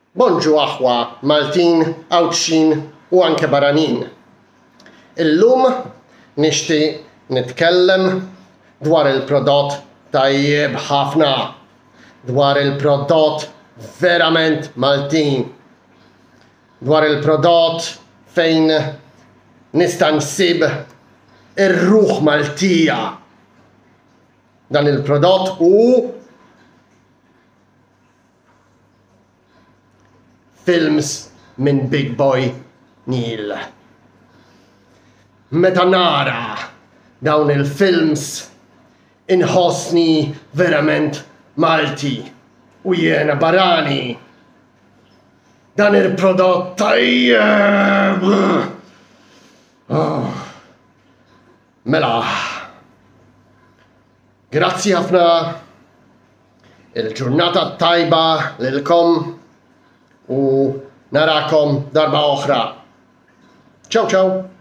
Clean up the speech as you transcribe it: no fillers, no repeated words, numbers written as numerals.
Bonġu aħwa Maltin, Awċin u anke barranin. Illum nixtieq nitkellem dwar il-prodott tajjeb ħafna, dwar il-prodott verament Maltin, dwar il-prodott fejn nista' nsib ir-ruħ Maltija. Dan il-prodott films minn Big Boy Neil. Meta nara dawn il-films inħossni verament Malti u jiena barrani. Dan il-prodott tajjeb. Mela, grazzi ħafna, il-ġurnata tajba lilkom u narakom darba oħra. Ciao ciao!